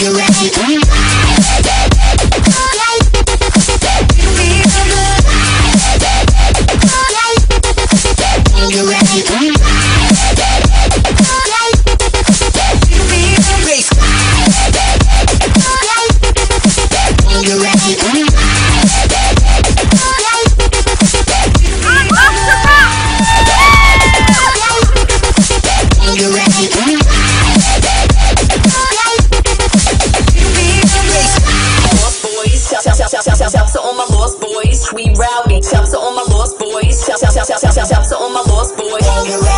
Shouts to all my lost boys, we rowdy. Shouts to all my lost boys. Shouts to all my lost boys.